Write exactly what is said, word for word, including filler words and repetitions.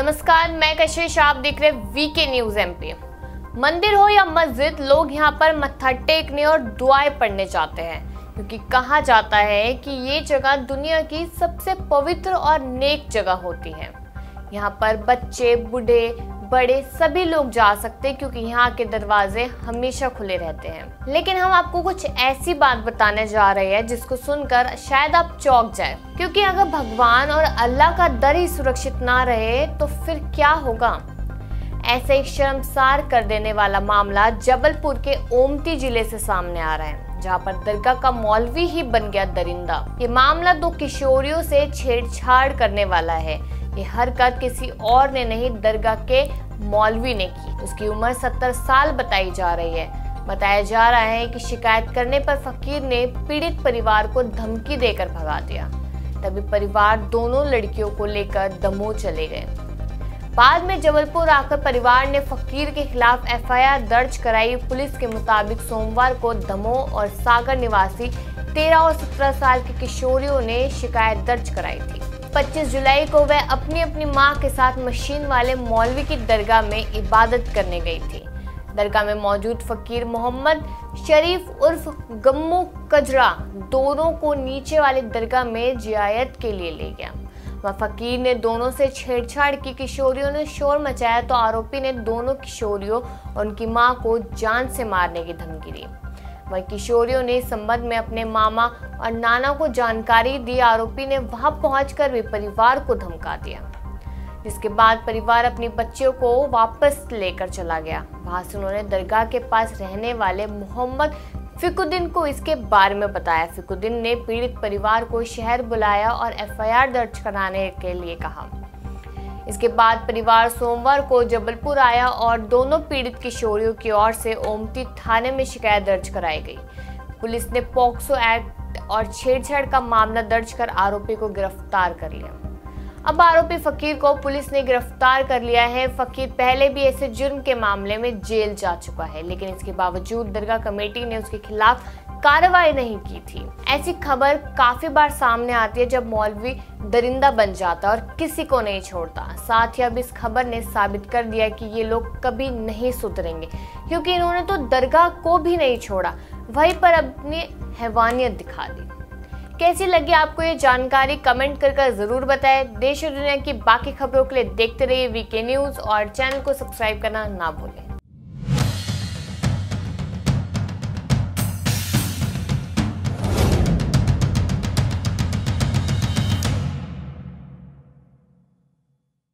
नमस्कार, मैं कशिश, आप देख रहे वीके न्यूज एमपी। मंदिर हो या मस्जिद, लोग यहाँ पर मत्था टेकने और दुआएं पढ़ने जाते हैं, क्योंकि कहा जाता है कि ये जगह दुनिया की सबसे पवित्र और नेक जगह होती है। यहाँ पर बच्चे, बूढ़े, बड़े सभी लोग जा सकते हैं, क्योंकि यहाँ के दरवाजे हमेशा खुले रहते हैं। लेकिन हम आपको कुछ ऐसी बात बताने जा रहे हैं जिसको सुनकर शायद आप चौंक जाए, क्योंकि अगर भगवान और अल्लाह का दर ही सुरक्षित ना रहे तो फिर क्या होगा। ऐसे एक शर्मसार कर देने वाला मामला जबलपुर के ओमती जिले से सामने आ रहा है, जहाँ पर दरगाह का मौलवी ही बन गया दरिंदा। ये मामला दो किशोरियों से छेड़छाड़ करने वाला है। ये हरकत किसी और ने नहीं, दरगाह के मौलवी ने की। उसकी उम्र सत्तर साल बताई जा रही है। बताया जा रहा है कि शिकायत करने पर फकीर ने पीड़ित परिवार को धमकी देकर भगा दिया। तभी परिवार दोनों लड़कियों को लेकर दमोह चले गए। बाद में जबलपुर आकर परिवार ने फकीर के खिलाफ एफ आई आर दर्ज कराई। पुलिस के मुताबिक सोमवार को दमोह और सागर निवासी तेरह और सत्रह साल की किशोरियों ने शिकायत दर्ज कराई थी। पच्चीस जुलाई को वह अपनी अपनी मां के साथ मशीन वाले मौलवी की दरगाह में इबादत करने गई थी। दरगाह में मौजूद फकीर मोहम्मद शरीफ उर्फ गम्मू कजरा दोनों को नीचे वाली दरगाह में जियारत के लिए ले गया। वह फकीर ने दोनों से छेड़छाड़ की। किशोरियों ने शोर मचाया तो आरोपी ने दोनों किशोरियों और उनकी मां को जान से मारने की धमकी दी। वह किशोरियों ने इस संबंध में अपने मामा और नाना को जानकारी दी। आरोपी ने वहां पहुंचकर भी परिवार को धमका दिया, जिसके बाद परिवार अपनी बच्चियों को वापस लेकर चला गया। वहां से उन्होंने दरगाह के पास रहने वाले मोहम्मद फिकुद्दीन को इसके बारे में बताया। फिकुद्दीन ने पीड़ित परिवार को शहर बुलाया और एफ आई आर दर्ज कराने के लिए कहा। इसके बाद परिवार सोमवार को जबलपुर आया और दोनों पीड़ित किशोरियों की ओर से ओमती थाने में शिकायत दर्ज कराई गई। पुलिस ने पॉक्सो एक्ट और छेड़छाड़ का मामला दर्ज कर आरोपी को गिरफ्तार कर लिया। अब आरोपी फकीर को पुलिस ने गिरफ्तार कर लिया है। फकीर पहले भी ऐसे जुर्म के मामले में जेल जा चुका है, लेकिन इसके बावजूद दरगाह कमेटी ने उसके खिलाफ कार्रवाई नहीं की थी। ऐसी खबर काफी बार सामने आती है जब मौलवी दरिंदा बन जाता और किसी को नहीं छोड़ता। साथ ही अब इस खबर ने साबित कर दिया कि ये लोग कभी नहीं सुधरेंगे, क्योंकि इन्होंने तो दरगाह को भी नहीं छोड़ा, वहीं पर अपनी हैवानियत दिखा दी। कैसी लगी आपको ये जानकारी, कमेंट कर कर जरूर बताएं। देश और दुनिया की बाकी खबरों के लिए देखते रहिए वीके न्यूज और चैनल को सब्सक्राइब करना ना भूलें।